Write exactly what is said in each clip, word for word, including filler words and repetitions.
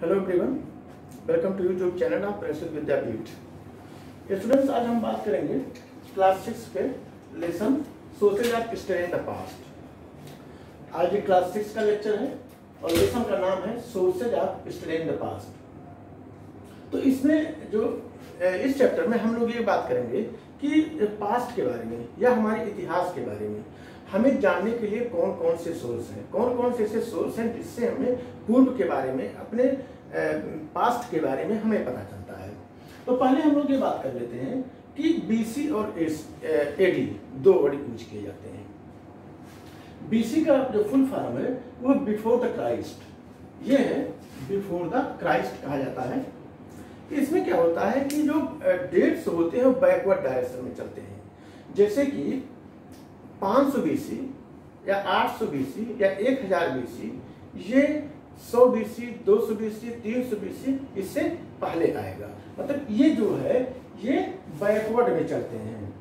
Hello everyone, welcome to YouTube channel of Prasiddh Vidyapeeth. Students, आज हम बात करेंगे क्लास सिक्स के lesson sources of history in the past. आज ये क्लास सिक्स का लेक्चर है और लेसन का नाम है sources of history in the past. तो इसमें जो इस चैप्टर में हम लोग ये बात करेंगे कि पास्ट के बारे में या हमारे इतिहास के बारे में हमें जानने के लिए कौन कौन से सोर्स हैं, कौन कौन से ऐसे सोर्स हैं जिससे हमें पूर्व के बारे में, अपने पास्ट के बारे में हमें पता चलता है। तो पहले हम लोग ये बात कर लेते हैं कि बीसी और एडी दो वर्ड यूज किए जाते हैं। बीसी का जो फुल फॉर्म है वो बिफोर द क्राइस्ट, ये है बिफोर द क्राइस्ट कहा जाता है। इसमें क्या होता है कि जो डेट्स होते हैं वो बैकवर्ड डायरेक्शन में चलते हैं। जैसे कि पाँच सौ बीसी या आठ सौ बीसी या एक हज़ार बीसी, ये सौ बीसी, दो सौ बीसी, तीन सौ बीसी इससे पहले आएगा। मतलब ये जो है ये बैकवर्ड में चलते हैं।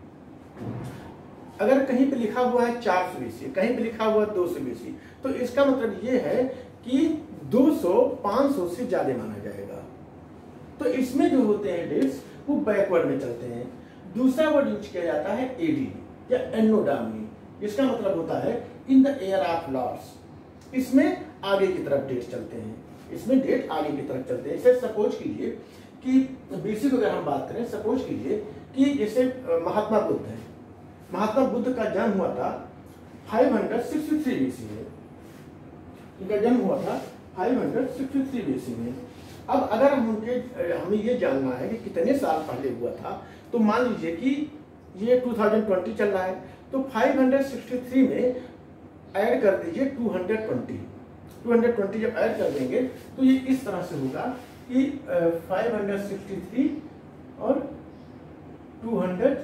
अगर कहीं पे लिखा हुआ है चार सौ बीसी, कहीं पे लिखा हुआ है दो सौ बीसी, तो इसका मतलब ये है कि दो सौ पाँच सौ से ज्यादा माना जाएगा। तो इसमें जो होते हैं डेट्स वो बैकवर्ड में चलते हैं। दूसरा वर्ड यूज किया जाता है एडी या एन्नो डोमिनी। इसका मतलब होता है in the year of lords. इसमें आगे की तरफ डेट चलते हैं, इसमें डेट आगे की तरफ चलते हैं। जैसे सपोज कीजिए कि बीसी को अगर हम बात करें, सपोज कीजिए कि जैसे महात्मा बुद्ध है, महात्मा बुद्ध का जन्म हुआ था पाँच सौ तिरसठ बीसी में। इनका जन्म हुआ था पाँच सौ तिरसठ बीसी में। अब अगर हम उनके हमें ये जानना है कि कितने साल पहले हुआ था, तो मान लीजिए कि ये दो हज़ार बीस चल रहा है, तो पाँच सौ तिरसठ में ऐड कर दीजिए दो सौ बीस। दो सौ बीस जब ऐड कर देंगे तो ये इस तरह से होगा कि पाँच सौ तिरसठ और दो सौ बीस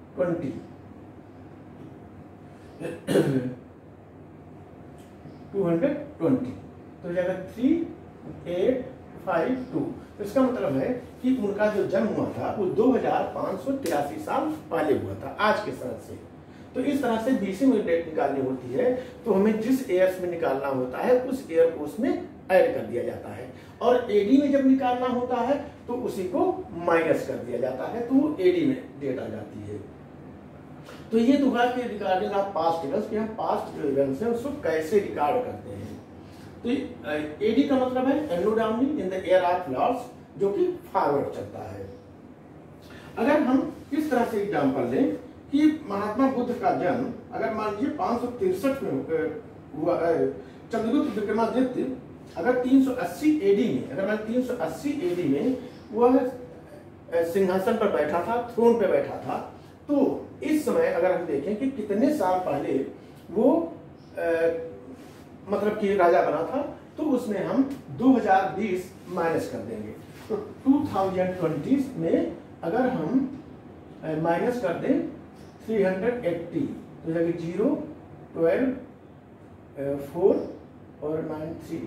दो सौ बीस तो जाएगा तीन आठ पाँच दो। तो इसका मतलब है कि उनका जो जन्म हुआ था वो दो हज़ार पाँच सौ तिरासी साल पहले हुआ था आज के समय से। तो इस तरह से बीसी में डेट निकालनी होती है तो हमें जिस ईयर्स में निकालना होता है उस ईयर को उसमें ऐड कर दिया जाता है। और एडी में जब निकालना होता है तो उसी को माइनस कर दिया जाता है, तो वो एडी में डेट आ जाती है। तो ये तो है कि रिकॉर्डिंग ऑफ पास्ट इवेंट्स, कि हम पास्ट जो इवेंट्स हैं उसको कैसे रिकॉर्ड करते हैं। तो एडी का मतलब है anno domini in the year of lords, जो कि फॉरवर्ड चलता है। अगर हम इस तरह से एग्जांपल लें कि महात्मा बुद्ध का जन्म अगर मान लीजिए पाँच सौ तिरसठ में हुआ, चंद्रगुप्त विक्रमादित्य अगर तीन सौ अस्सी एडी में, अगर मान तीन सौ अस्सी एडी में वह सिंहासन पर बैठा था, थ्रोन पे बैठा था, तो इस समय अगर हम देखें कि कितने साल पहले वो आ, मतलब कि राजा बना था, तो उसमें हम दो हज़ार बीस माइनस कर देंगे। तो दो हज़ार बीस में अगर हम माइनस कर दें तीन सौ अस्सी, तो जाएगी जीरो, ट्वेल्व, फोर और नाइन थ्री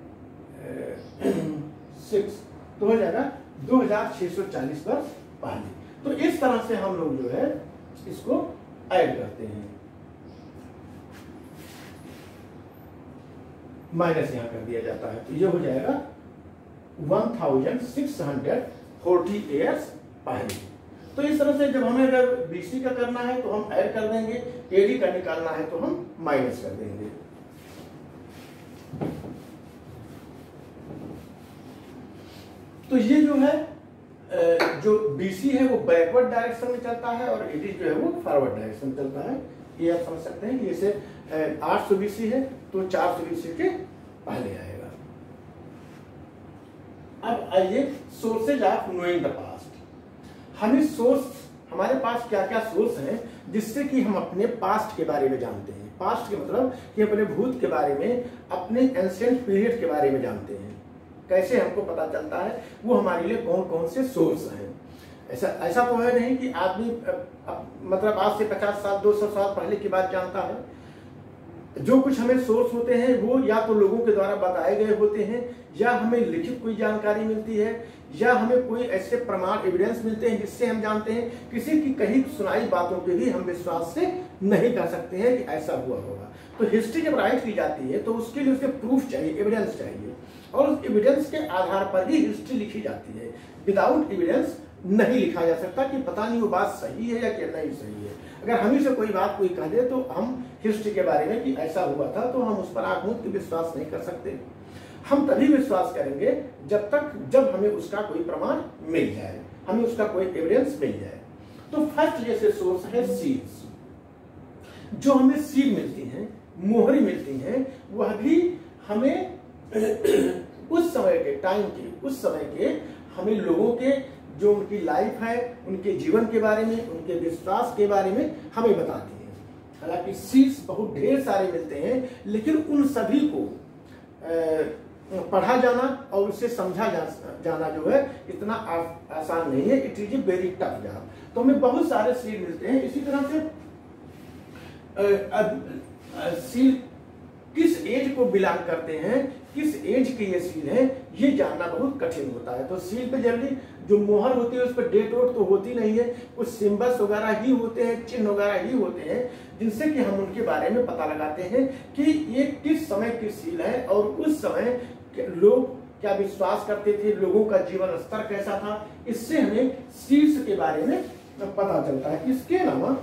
सिक्स, तो हो जाएगा दो हजार छह सौ चालीस वर्ष पहले। तो इस तरह से हम लोग जो है इसको ऐड करते हैं, माइनस यहाँ कर दिया जाता है। तो ये हो जाएगा one thousand six hundred forty years पहले। तो इस तरह से जब हमें अगर बीसी का करना है तो हम ऐड कर देंगे, एडी का निकालना है तो हम माइनस कर देंगे। तो ये जो है जो बीसी है वो बैकवर्ड डायरेक्शन में चलता है और एडी जो है वो फॉरवर्ड डायरेक्शन में चलता है। ये आप समझ सकते हैं कि जैसे आठ सौ बीसी है तो चार सौ बीसी के पहले आएगा। अब आइए sources of knowing the past. हमें सोर्स, हमारे पास क्या क्या सोर्स हैं जिससे कि हम अपने पास्ट के बारे में जानते हैं। पास्ट के मतलब कि अपने भूत के बारे में, अपने एंशिएंट पीरियड के बारे में जानते हैं। कैसे हमको पता चलता है, वो हमारे लिए कौन कौन से सोर्स हैं। ऐसा ऐसा तो है नहीं कि आदमी मतलब आज से पचास साल दो सौ साल पहले की बात जानता है। जो कुछ हमें सोर्स होते हैं वो या तो लोगों के द्वारा बताए गए होते हैं, या हमें लिखित कोई जानकारी मिलती है, या हमें कोई ऐसे प्रमाण एविडेंस मिलते हैं जिससे हम जानते हैं। किसी की कही सुनाई बातों पे भी हम विश्वास से नहीं कर सकते हैं कि ऐसा हुआ होगा। तो हिस्ट्री जब राइट की जाती है तो उसके लिए उसके प्रूफ चाहिए, एविडेंस चाहिए। और उस एविडेंस के आधार पर ही हिस्ट्री लिखी जाती है। विदाउट एविडेंस नहीं लिखा जा सकता कि पता नहीं वो बात सही है या कि नहीं सही है। अगर हम ही से कोई बात कोई कह दे तो हम हिस्ट्री के बारे में कि ऐसा हुआ था तो हम उस पर आंख मूंद के विश्वास नहीं कर सकते। हम तभी विश्वास करेंगे जब तक जब हमें उसका कोई प्रमाण मिल जाए, हमें उसका कोई एविडेंस मिल जाए। तो फर्स्ट जैसे सोर्स है सील्स। जो हमें सील मिलती हैं, मोहरी मिलती हैं, वह भी हमें उस समय के टाइम के उस समय के हमें लोगों के जो उनकी लाइफ है, उनके जीवन के बारे में, उनके विश्वास के बारे में हमें बताती है। हालांकि सील्स बहुत ढेर सारे मिलते हैं, लेकिन उन सभी को पढ़ा जाना और उससे समझा जा, जाना जो है इतना आ, आसान नहीं है। It is a very tough job. तो हमें बहुत सारे सील मिलते हैं। इसी तरह से सील किस एज को बिलोंग करते हैं, किस एज के ये सील है, ये जानना बहुत कठिन होता है। तो सील पे जल्दी जो मोहर होती है उस पर डेट वोट तो होती नहीं है, कुछ सिंबल्स वगैरह ही होते हैं, चिन्ह वगैरह ही होते हैं, जिनसे कि हम उनके बारे में पता लगाते हैं कि ये किस समय की सील है और उस समय लोग क्या विश्वास करते थे, लोगों का जीवन स्तर कैसा था। इससे हमें सील्स के बारे में पता चलता है। इसके अलावा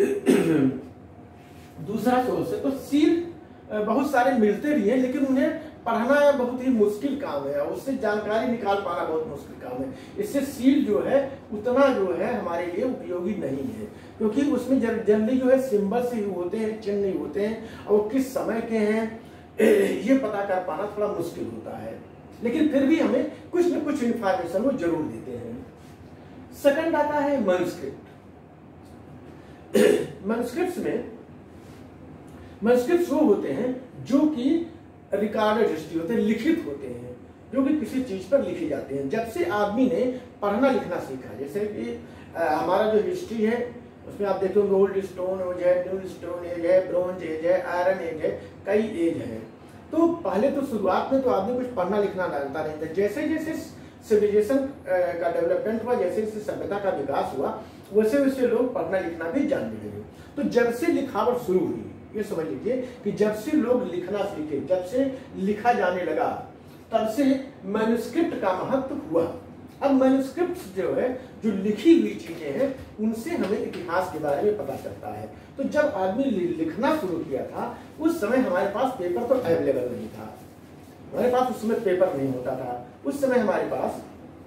दूसरा सोर्स है, तो सील बहुत सारे मिलते भी हैं, लेकिन उन्हें पढ़ना बहुत ही मुश्किल काम है और उससे जानकारी निकाल पाना बहुत मुश्किल काम है। इससे सील जो है उतना जो है हमारे लिए उपयोगी नहीं है, क्योंकि उसमें जनरली जो है सिंबल्स ही होते हैं, चिन्ह नहीं होते हैं, और किस समय के हैं ये पता कर पाना थोड़ा मुश्किल होता है। लेकिन फिर भी हमें कुछ न कुछ इंफॉर्मेशन वो जरूर देते हैं। सेकंड आता है मैन्युस्क्रिप्ट। मैन्युस्क्रिप्ट्स में मैन्युस्क्रिप्ट्स वो होते हैं जो कि रिकॉर्डेड हिस्ट्री होते हैं, लिखित होते हैं, जो कि किसी चीज पर लिखे जाते हैं। जब से आदमी ने पढ़ना लिखना सीखा, जैसे कि आ, हमारा जो हिस्ट्री है उसमें आप देखते हो ओल्ड स्टोन एज है, न्यू स्टोन एज है, ब्रोंज एज है, आयरन एज है, कई एज हैं। तो पहले तो शुरुआत में तो आदमी कुछ पढ़ना लिखना जानता नहीं था। जैसे जैसे सिविलाइजेशन का डेवलपमेंट हुआ, जैसे जैसे सभ्यता का विकास हुआ, वैसे वैसे लोग पढ़ना लिखना भी जानने लगे। तो जब से लिखावट शुरू हुई, ये समझ लीजिए कि जब से लोग लिखना सीखे, जब से लिखा जाने लगा, तब से मैन्युस्क्रिप्ट का महत्व हुआ। अब मैन्युस्क्रिप्ट जो है, जो लिखी हुई चीजें हैं, उनसे हमें इतिहास के बारे में पता चलता है। तो जब आदमी लिखना शुरू किया था, उस समय हमारे पास पेपर तो अवेलेबल नहीं था, हमारे पास उस समय पेपर नहीं होता था। उस समय हमारे पास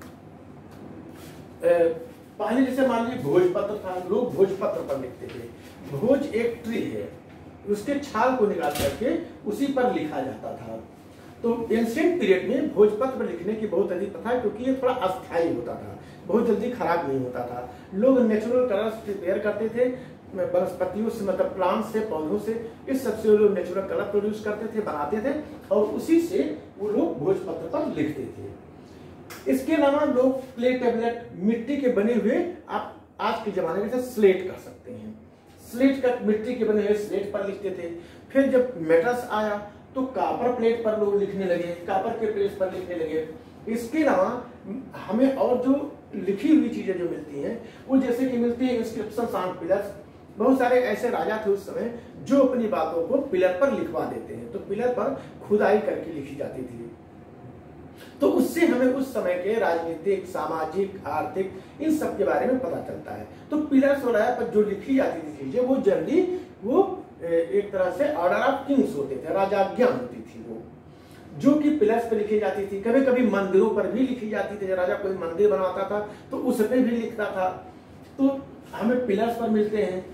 पहले जैसे मान लीजिए भोजपत्र था, लोग भोजपत्र पर लिखते थे। भोज एक ट्री है, उसके छाल को निकाल करके उसी पर लिखा जाता था। तो एंशिएंट पीरियड में भोजपत्र पर लिखने की बहुत अधिक प्रथा, क्योंकि ये थोड़ा अस्थायी होता था, बहुत जल्दी खराब नहीं होता था। लोग नेचुरल कलर्स प्रिपेयर करते थे, वनस्पतियों से, मतलब प्लांट से, पौधों से, इस सबसे वो लोग नेचुरल कलर प्रोड्यूस करते थे, बनाते थे, और उसी से वो लोग भोजपत्र पर लिखते थे। इसके अलावा लोग क्ले टेबलेट, मिट्टी के बने हुए, आप आज के जमाने में स्लेट कर सकते हैं, स्लेट का, मिट्टी के बने हुए स्लेट पर लिखते थे। फिर जब मेटल्स आया तो कापर प्लेट पर लोग लिखने लगे, कापर के प्लेट पर लिखने लगे। इसके अलावा हमें और जो लिखी हुई चीजें जो मिलती हैं, वो जैसे कि मिलती है इंस्क्रिप्शंस ऑन पिलर्स। बहुत सारे ऐसे राजा थे उस समय जो अपनी बातों को पिलर पर लिखवा देते हैं, तो पिलर पर खुदाई करके लिखी जाती थी। तो उससे हमें उस समय के राजनीतिक, सामाजिक, आर्थिक, इन सब के बारे में पता चलता है। तो पिलर्स वगैरह पर जो लिखी जाती थी चीजें, वो जनरली वो एक तरह से ऑर्डर ऑफ किंग्स होते थे, राजाज्ञा होती थी वो, जो कि पिलर्स पर लिखी जाती थी। कभी कभी मंदिरों पर भी लिखी जाती थी, राजा कोई मंदिर बनवाता था तो उस पर भी लिखता था। तो हमें पिलर्स पर मिलते हैं,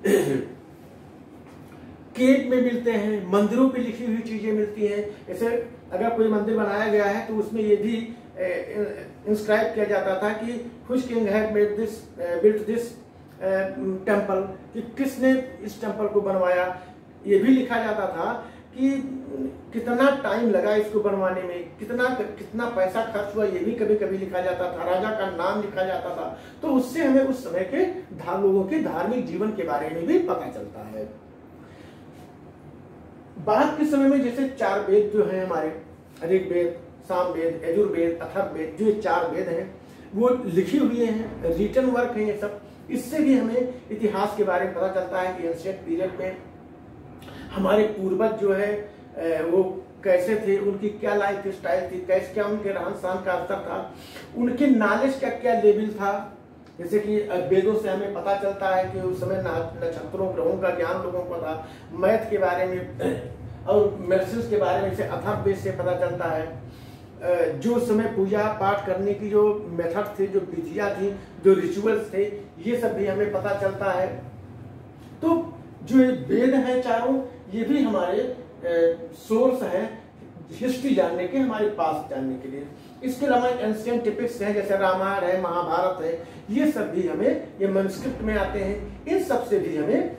केव में मिलते हैं, मंदिरों पे लिखी हुई चीजें मिलती हैं। जैसे अगर कोई मंदिर बनाया गया है तो उसमें ये भी इंस्क्राइब किया जाता था कि which king had made this built this temple, कि किसने इस टेम्पल को बनवाया। ये भी लिखा जाता था कि कितना टाइम लगा इसको बनवाने में, कितना कितना पैसा खर्च हुआ, ये भी कभी कभी लिखा जाता था। राजा का नाम लिखा जाता था। तो उससे हमें उस समय के लोगों के धार्मिक जीवन के बारे में भी पता चलता है। बाद के समय में जैसे चार वेद जो हैं हमारे, ऋग्वेद, सामवेद, यजुर्वेद, अथर्ववेद, जो ये चार वेद हैं वो लिखी हुई हैं, रिटन वर्क है ये सब। इससे भी हमें इतिहास के बारे में पता चलता है कि एंशिएंट पीरियड में हमारे पूर्वज जो है वो कैसे थे, उनकी क्या लाइफ स्टाइल थी, कैसे क्या उनके रहन सहन का स्तर था, उनके नॉलेज का क्या लेवल था। जैसे कि वेदों से हमें पता चलता है कि उस समय नक्षत्रों ग्रहों का ज्ञान लोगों को था, मैथ के बारे में और मेडिसिन के बारे में से अथर्ववेद से पता चलता है। जो समय पूजा पाठ करने की जो मेथड थे, जो विधियां थी, जो रिचुअल्स थे, ये सब भी हमें पता चलता है। तो जो वेद है चारों, ये भी हमारे सोर्स है हिस्ट्री जानने के, हमारे पास जानने के लिए। इसके अलावा एंशिएंट टिपिक्स हैं, जैसे रामायण है, महाभारत है, ये सब भी हमें ये मैन्युस्क्रिप्ट में आते हैं। इन सब से भी हमें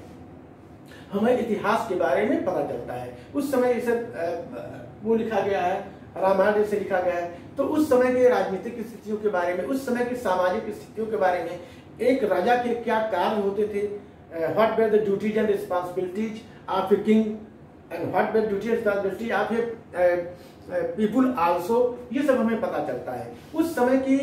हमें इतिहास के बारे में पता चलता है। उस समय ये सब वो लिखा गया है, रामायण जैसे लिखा गया है, तो उस समय के राजनीतिक स्थितियों के बारे में, उस समय की सामाजिक स्थितियों के बारे में, एक राजा के क्या कार्य होते थे, what were the duties and responsibilities of a king and what were duty and responsibility of a people also, ये सब हमें पता चलता है। उस समय की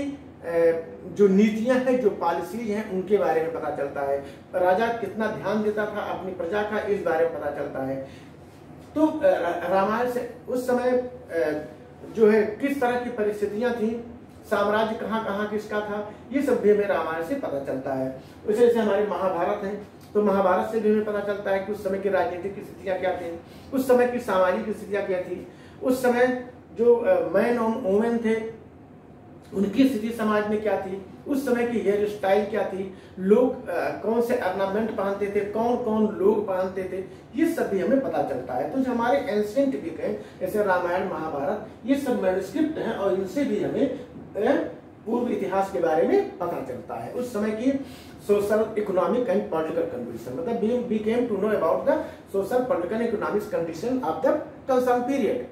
जो नीतियां हैं, जो पॉलिसीज हैं, उनके बारे में पता चलता है। राजा कितना ध्यान देता था अपनी प्रजा का, इस बारे में पता चलता है। तो रामायण से उस समय जो है किस तरह की परिस्थितियां थी, साम्राज्य कहाँ कहाँ किसका था, ये सब भी हमें रामायण से पता चलता है। वैसे जैसे हमारी महाभारत है, तो महाभारत से भी हमें पता चलता है कि उस समय की राजनीतिक स्थितियां क्या थी, उस समय की सामाजिक स्थितियां क्या थी, उस समय जो मैन और वुमेन थे उनकी स्थिति समाज में क्या थी, उस समय की हेयर स्टाइल क्या थी, लोग आ, कौन से ऑर्नामेंट पहनते थे, कौन कौन लोग पहनते थे, ये सब भी हमें पता चलता है। तो जो हमारे एंशिएंट टिपिक हैं, जैसे रामायण महाभारत, ये सब मैन्युस्क्रिप्ट हैं और इनसे भी हमें पूर्व इतिहास के बारे में पता चलता है। उस समय की social, economic and political condition, मतलब we came to know about the social, political, economic condition of the concern period.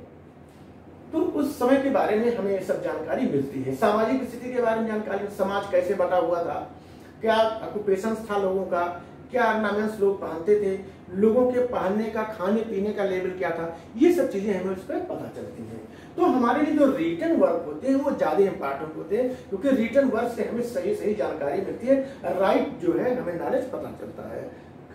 तो उस समय के बारे में हमें ये सब जानकारी मिलती है। सामाजिक स्थिति के बारे में जानकारी, समाज कैसे बटा हुआ था, क्या ऑक्यूपेशंस था लोगों का, क्या ऑर्नामेंट्स लोग पहनते थे, लोगों के पहनने का, खाने पीने का लेवल क्या था, ये सब चीजें हमें उस पर पता चलती हैं। तो हमारे लिए जो रिटन वर्क होते हैं वो ज्यादा इंपॉर्टेंट होते हैं, क्योंकि रिटन वर्क से हमें सही सही जानकारी मिलती है, राइट जो है हमें नॉलेज पता चलता है।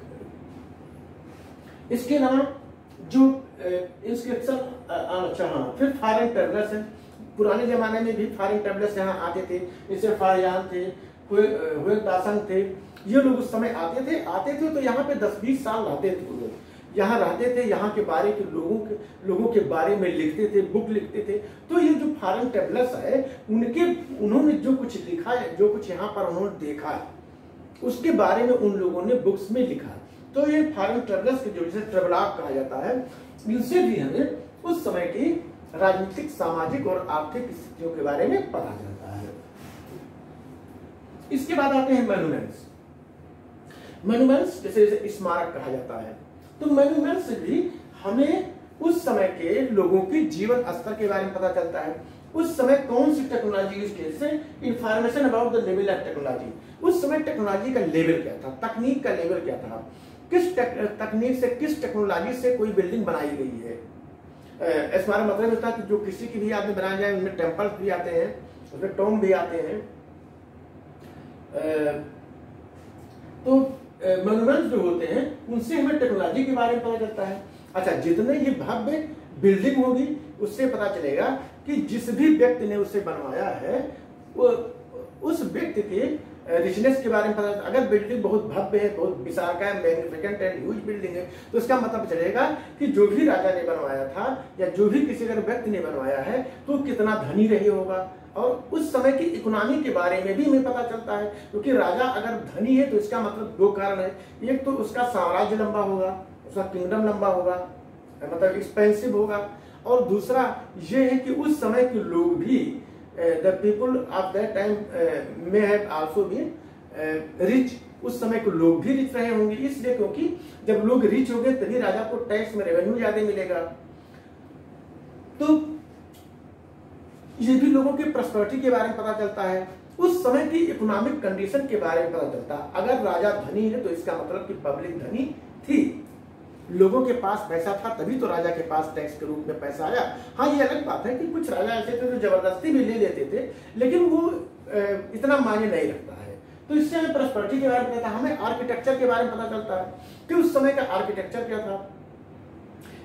इसके अलावा जो इंस्क्रिप्शन, अच्छा हाँ, फिर फॉरेन ट्रेवलर्स हैं। पुराने जमाने में भी फॉरेन ट्रेवलर्स यहाँ आते थे, जैसे फारयान थे, हुए दासन थे, ये लोग उस समय आते थे आते थे तो यहाँ पे दस बीस साल रहते थे वो लोग, यहाँ रहते थे, यहाँ के बारे के लोगों के लोगों के बारे में लिखते थे, बुक लिखते थे। तो ये जो फॉरेन ट्रेवलर्स है, उनके उन्होंने जो कुछ लिखा है, जो कुछ यहाँ पर उन्होंने देखा है, उसके बारे में उन लोगों ने बुक्स में लिखा। तो ये फॉरेन ट्रेवलर्स के जो जिसे ट्रेवलॉग कहा जाता है, इनसे भी हमें उस समय की राजनीतिक, सामाजिक और आर्थिक स्थितियों के बारे में पता चलता है। इसके बाद आते हैं मॉन्यूमेंट्स। मॉन्यूमेंट्स जैसे जैसे स्मारक कहा जाता है, तो मॉन्यूमेंट्स से भी हमें उस समय के लोगों के जीवन स्तर के बारे में पता चलता है। उस समय कौन सी टेक्नोलॉजी यूज की, जैसे information about the level of technology. उस समय टेक्नोलॉजी का लेवल क्या था, तकनीक का लेवल क्या था, किस तकनीक से, किस टेक्नोलॉजी से कोई बिल्डिंग बनाई गई है। स्मारक मतलब होता है कि जो किसी की भी याद में बनाया जाए, उनमें टेम्पल्स भी आते हैं, उसमें टॉम भी आते हैं। तो मॉन्यूमेंट्स जो होते हैं उनसे हमें टेक्नोलॉजी के बारे में पता चलता है। अच्छा, जितने ये भव्य बिल्डिंग होगी उससे पता चलेगा कि जिस भी व्यक्ति ने उसे बनवाया है वो उस व्यक्ति के रिचनेस के बारे में पता। अगर बिल्डिंग बहुत भव्य है, बहुत विशालकाय, मैग्निफिकेंट एंड ह्यूज बिल्डिंग है, तो इसका मतलब चलेगा कि जो भी राजा ने बनवाया था या जो भी किसी अगर व्यक्ति ने बनवाया है तो कितना धनी रही होगा। और उस समय की इकोनॉमी के बारे में भी हमें पता चलता है, क्योंकि राजा अगर धनी है तो इसका मतलब दो कारण है। एक तो उसका साम्राज्य लंबा होगा, उसका किंगडम लंबा होगा, मतलब एक्सपेंसिव होगा, और दूसरा ये है कि उस समय के लोग भी, the people of that time may have also been rich, उस समय के लोग भी रिच रहे होंगे। इसलिए क्योंकि जब लोग रिच हो गए तभी राजा को टैक्स में रेवेन्यू ज्यादा मिलेगा। तो ये भी लोगों की प्रॉस्पेरिटी के बारे में पता चलता है, उस समय की इकोनॉमिक कंडीशन के बारे में पता चलता है। अगर राजा धनी है तो इसका मतलब कि पब्लिक धनी थी, लोगों के पास पैसा था, तभी तो राजा के पास टैक्स के रूप में पैसा आया। हाँ, ये अलग बात है कि कुछ राजा ऐसे थे जो जबरदस्ती भी ले लेते थे, लेकिन वो इतना मायने नहीं रखता है। तो इससे हमें प्रॉस्पेरिटी के बारे में पता, हमें आर्किटेक्चर के बारे में पता चलता है कि उस समय का आर्किटेक्चर क्या था, किस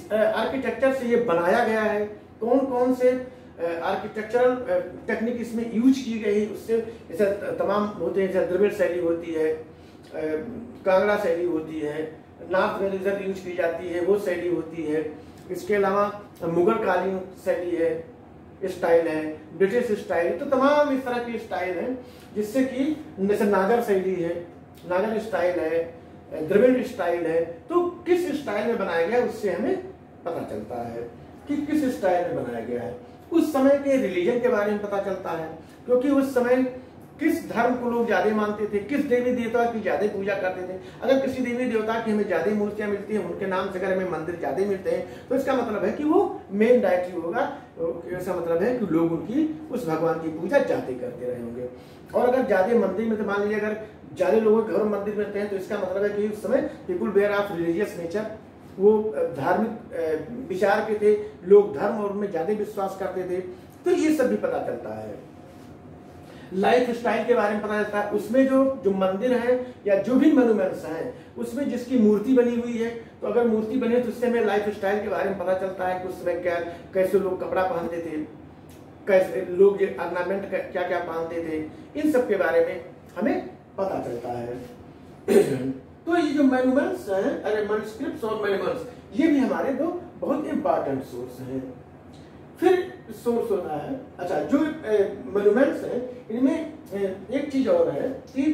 किस आर्किटेक्चर से ये बनाया गया है, कौन कौन से आर्किटेक्चरल टेक्निक इसमें यूज की गई, उससे जैसे तमाम होते हैं, जैसे द्रविड़ शैली होती है, कांगड़ा शैली होती है, नॉर्थ में इधर यूज की जाती है वो शैली होती है। इसके अलावा मुगल कालीन शैली है, स्टाइल है, ब्रिटिश स्टाइल, तो तमाम इस तरह की स्टाइल है, जिससे कि जैसे नागर शैली है, नागर स्टाइल है, द्रविड़ स्टाइल है। तो किस स्टाइल में बनाया गया उससे हमें पता चलता है कि किस स्टाइल में बनाया गया है। उस समय के रिलीजन के बारे में पता चलता है, क्योंकि उस समय किस धर्म को लोग ज्यादा मानते थे, किस देवी देवता की ज्यादा पूजा करते थे। अगर किसी देवी देवता की हमें ज्यादा मूर्तियां मिलती हैं, उनके नाम से अगर हमें मंदिर ज्यादा मिलते हैं, तो इसका मतलब है कि वो मेन डायटी होगा। ऐसा मतलब है कि लोग उनकी उस भगवान की पूजा ज्यादा करते रहे होंगे। और अगर ज्यादा मंदिर में, तो मान लीजिए अगर ज्यादा लोगों के घर मंदिर मिलते हैं, तो इसका मतलब है कि उस समय people were of religious nature, वो धार्मिक विचार के थे, लोग धर्म और उनमें ज्यादा विश्वास करते थे। तो ये सब भी पता चलता है। लाइफ स्टाइल के बारे में पता चलता है, उसमें जो जो मंदिर है या जो भी मोन्यूमेंट्स हैं, उसमें जिसकी मूर्ति बनी हुई है, तो अगर मूर्ति बनी है तो उससे हमें लाइफ स्टाइल के बारे में पता चलता है कि उस समय क्या, कैसे लोग कपड़ा पहनते थे, कैसे लोग ऑर्नामेंट क्या क्या पहनते थे, इन सब के बारे में हमें पता चलता है। तो ये जो मोन्यूमेंट्स हैं, अरे मैन्युस्क्रिप्ट्स और मोन्यूमेंट्स, ये भी हमारे दो बहुत इंपॉर्टेंट सोर्स हैं। फिर सोर्स होता है, अच्छा जो मोन्यूमेंट्स हैं, इनमें एक चीज और है कि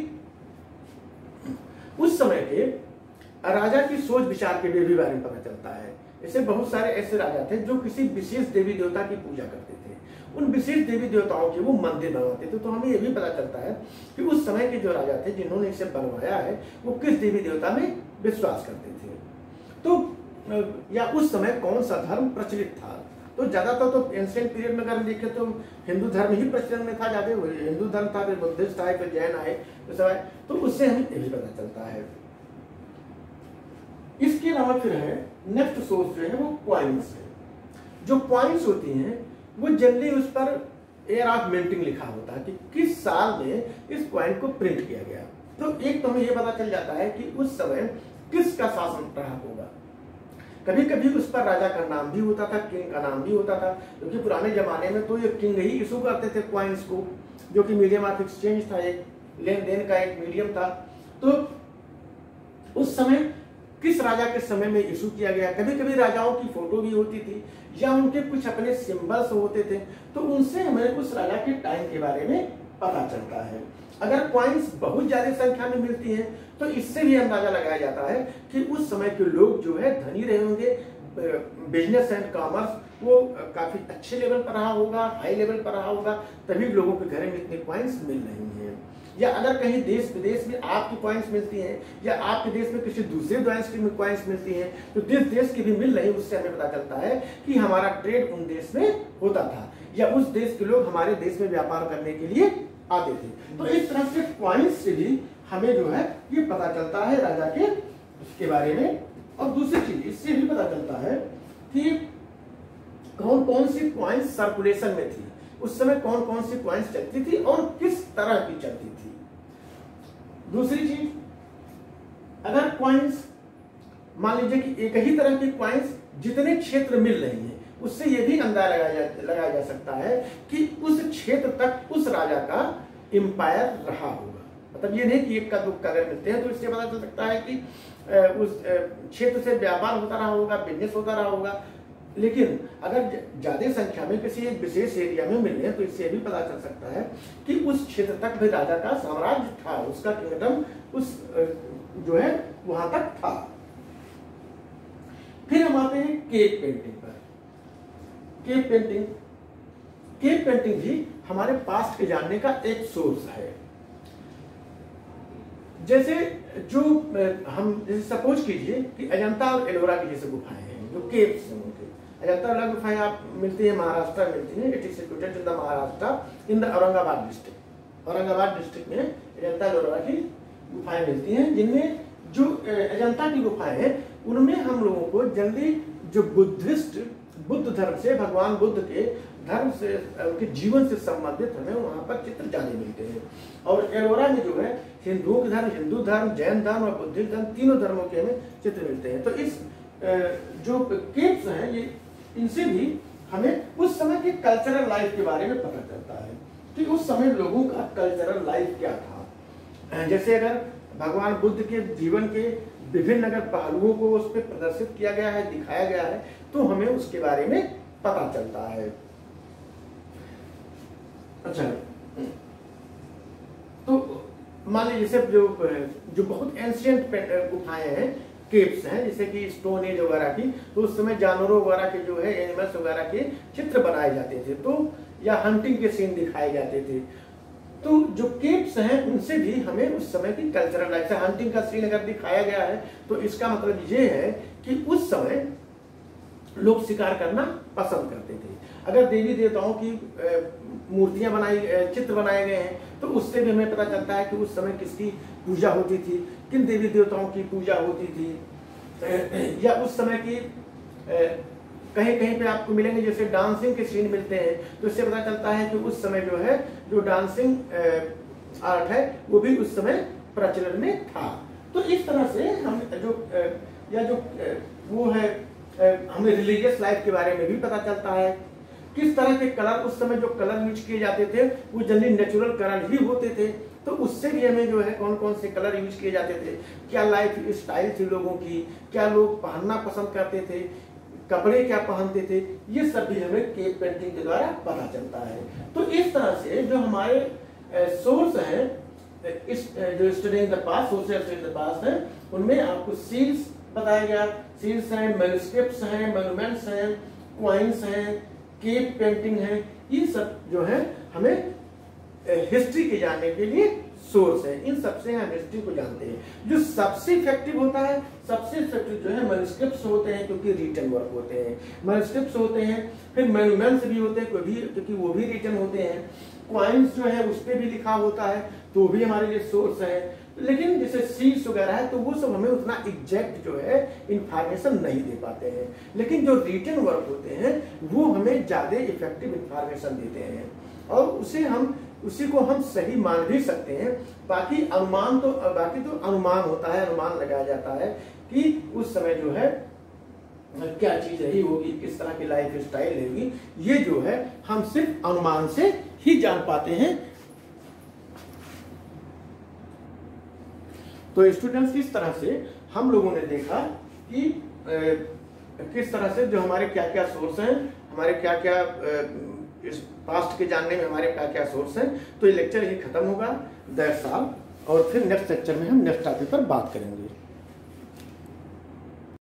उस समय के राजा की सोच विचार के भी बारे में पता चलता है। ऐसे बहुत सारे ऐसे राजा थे जो किसी विशेष देवी देवता की पूजा करते थे, उन विशेष देवी देवताओं के वो मंदिर बनवाते थे। तो हमें ये भी पता चलता है कि उस समय के जो राजा थे जिन्होंने इसे बनवाया है, वो किस देवी देवता में विश्वास करते थे, तो या उस समय कौन सा धर्म प्रचलित था। तो ज्यादातर तो एंशिएंट पीरियड में अगर देखें तो हिंदू धर्म ही प्रचलन में था, ज्यादा हिंदू धर्म था, फिर बुद्धिस्ट आए, फिर जैन आए, तो सब आए। तो उससे हमें ये भी पता चलता है। इसके अलावा फिर है नेक्स्ट सोर्स जो है वो पॉइंट्स है। जो पॉइंट्स होती हैं वो जनरली उस पर ईयर ऑफ मिंटिंग लिखा होता है कि किस साल में इस पॉइंट को प्रिंट किया गया। तो एक तो हमें ये पता चल जाता है कि उस समय किसका शासन रहा होगा। कभी कभी उस पर राजा का नाम भी होता था, किंग का नाम भी होता था, क्योंकि पुराने जमाने में तो ये किंग ही इशू करते थे कॉइन्स को, जो कि मीडियम ऑफ एक्सचेंज था, एक लेन देन का एक मीडियम था। तो उस समय किस राजा के समय में इशू किया गया। कभी कभी राजाओं की फोटो भी होती थी या उनके कुछ अपने सिंबल्स होते थे, तो उनसे हमें उस राजा के टाइम के बारे में पता चलता है। अगर कॉइन्स बहुत ज्यादा संख्या में मिलती हैं तो इससे भी अंदाजा लगाया जाता है कि उस समय के लोग जो है धनी रहे होंगे, बिजनेस एंड कॉमर्स वो काफी अच्छे लेवल पर रहा होगा, हाई लेवल पर रहा होगा, तभी लोगों के घर में इतने कॉइन्स मिल रही हैं। या अगर कहीं देश विदेश में आपकी कॉइन्स मिलती हैं या आपके देश में किसी दूसरे देश की कॉइन्स मिलती हैं, तो देश देश की भी मिल रही, उससे हमें पता चलता है कि हमारा ट्रेड उन देश में होता था या उस देश के लोग हमारे देश में व्यापार करने के लिए आते थे। तो इस तरह से कॉइन्स से भी हमें जो है ये पता चलता है राजा के उसके बारे में। और दूसरी चीज इससे भी पता चलता है कि कौन कौन सी कॉइन्स सर्कुलेशन में थी, उस समय कौन कौन सी कॉइन्स चलती थी और किस तरह की चलती थी। दूसरी चीज, अगर कॉइन्स मान लीजिए कि एक ही तरह की कॉइन्स जितने क्षेत्र मिल रही हैं, उससे यह भी अंदाजा लगाया जा, लगाया जा सकता है कि उस क्षेत्र तक उस राजा का एम्पायर रहा होगा। मतलब ये नहीं कि एक का दो का अगर मिलते हैं तो इससे पता चल सकता है कि उस क्षेत्र से व्यापार होता रहा होगा, बिजनेस होता रहा होगा। लेकिन अगर ज्यादा संख्या में किसी एक विशेष एरिया में मिले हैं तो इससे भी पता चल सकता है कि उस क्षेत्र तक भी राजा का साम्राज्य था, उसका किंगडम उस जो है वहां तक था। फिर हम आते हैं केव पेंटिंग पर। केव पेंटिंग केव पेंटिंग भी हमारे पास्ट के जानने का एक सोर्स है। जैसे जो हम जैसे सपोज कीजिए कि अजंता और एलोरा की जैसे गुफाएं हैं, जो केव्स हैं उनके। अजंता और एलोरा गुफाएं आप मिलती है महाराष्ट्र में मिलती है। It is situated in the Maharashtra in the Aurangabad district. Aurangabad district में अजंता और एलोरा की गुफाएं मिलती हैं, जिनमें जो अजंता की गुफाएं हैं उनमें हम लोगों को जल्दी जो बुद्धिस्ट बुद्ध धर्म से, भगवान बुद्ध के धर्म से, उनके जीवन से संबंधित हमें वहां पर चित्र ज्यादा मिलते हैं। और एलोरा में जो है हिंदुओं के धर्म, हिंदू धर्म, जैन धर्म और बुद्धिस्ट धर्म, तीनों धर्मों के हमें चित्र मिलते हैं। तो इस जो केव्स हैं ये इनसे भी हमें उस समय के कल्चरल लाइफ के बारे में पता चलता है कि उस समय लोगों का कल्चरल लाइफ क्या था। जैसे अगर भगवान बुद्ध के जीवन के विभिन्न अगर पहलुओं को उस पर प्रदर्शित किया गया है, दिखाया गया है, तो हमें उसके बारे में पता चलता है। अच्छा, तो मान लीजिए जैसे जो जो बहुत एंशिएंट गुफाएं हैं, केव्स हैं, जैसे कि स्टोन एज वगैरह की, तो उस समय जानवरों वगैरह के जो है एनिमल्स वगैरह के चित्र बनाए जाते थे, तो या हंटिंग के सीन दिखाए जाते थे। तो जो केव्स हैं उनसे भी हमें उस समय की कल्चरल लाइफ से हंटिंग का सीन अगर दिखाया गया है तो इसका मतलब ये है कि उस समय लोग शिकार करना पसंद करते थे। अगर देवी देवताओं की मूर्तियां बनाई, चित्र बनाए गए हैं, तो उससे भी हमें पता चलता है कि उस समय किसकी पूजा होती थी, किन देवी देवताओं की पूजा होती थी। या उस समय की कहीं कहीं पे आपको मिलेंगे जैसे डांसिंग के सीन मिलते हैं, तो इससे पता चलता है कि उस समय जो है जो डांसिंग आर्ट है वो भी उस समय प्रचलन में था। तो इस तरह से हम जो या जो वो है हमें रिलीजियस लाइफ के बारे में भी पता चलता है। किस तरह के कलर उस समय जो कलर यूज किए जाते थे वो जनरली नेचुरल कलर ही होते थे, तो उससे भी हमें जो है कौन कौन से कलर यूज किए जाते थे, क्या लाइफ स्टाइल थी लोगों की, क्या लोग पहनना पसंद करते थे, कपड़े क्या पहनते थे, ये सब भी हमें केव पेंटिंग के द्वारा पता चलता है। तो इस तरह से जो हमारे सोर्स हैं, इस जो studying the past, social studying the past है, उनमें आपको सील्स बताया गया, सील्स हैं, मैन्युस्क्रिप्ट्स हैं, मॉन्यूमेंट्स हैं, कॉइन्स हैं, केव पेंटिंग है, ये सब जो है हमें हिस्ट्री के जानने के लिए सोर्स है। इन सबसे हम हिस्ट्री को जानते हैं। जो सबसे इफेक्टिव होता है, सबसे इफेक्टिव जो है मैन्युस्क्रिप्ट्स होते हैं, क्योंकि रिटन वर्क होते हैं। मैन्युस्क्रिप्ट्स होते हैं, फिर मॉन्यूमेंट्स भी होते हैं क्योंकि वो भी रिटन होते हैं। कॉइन्स जो है उस पर भी लिखा होता है, तो भी हमारे लिए सोर्स है। लेकिन जैसे सील्स वगैरह है तो वो सब हमें उतना एग्जैक्ट जो है इंफॉर्मेशन नहीं दे पाते हैं, लेकिन जो रिटन वर्क होते हैं वो हमें ज्यादा इफेक्टिव इंफॉर्मेशन देते हैं और उसे हम उसी को हम सही मान भी सकते हैं। बाकी अनुमान तो बाकी तो अनुमान होता है, अनुमान लगाया जाता है कि उस समय जो है क्या चीज रही होगी, किस तरह की लाइफ स्टाइल रहेगी, ये जो है हम सिर्फ अनुमान से ही जान पाते हैं। तो स्टूडेंट्स, इस तरह से हम लोगों ने देखा कि ए, किस तरह से जो हमारे क्या क्या सोर्स हैं, हमारे क्या क्या इस पास्ट के जानने में हमारे क्या क्या सोर्स हैं। तो ये लेक्चर यही खत्म होगा दैट्स ऑल, और फिर नेक्स्ट लेक्चर में हम नेक्स्ट टॉपिक पर बात करेंगे।